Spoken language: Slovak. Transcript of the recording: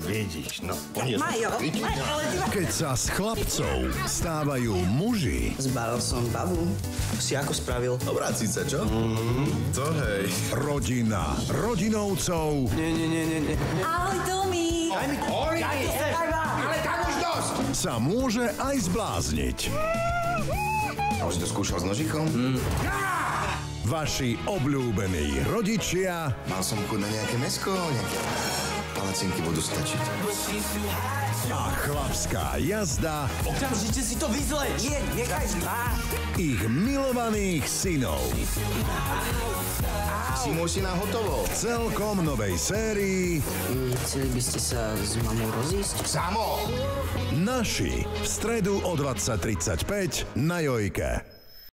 Vidíš, no. Majo, ale ty ma... Keď sa z chlapcov stávajú muži, Zbalil som babu. Si ako spravil? Obráciť sa, čo? To hej. rodina rodinovcov Nie. Ahoj, Tomi. Daj mi to. Ale tam už dosť. sa môže aj zblázniť. A už si to skúšal s nožikom? Vaši obľúbení rodičia Mal som chuť na nejaké mäsko, nejaké palacinky budú stačiť. a chlapská jazda Okamžite si to vyzleč. Nie, nechaj ma. ich milovaných synov. Si musí na hotovo. V celkom novej sérii Chceli by ste sa s mamou rozísť? Samo! Naši v stredu o 20:35 na Jojke.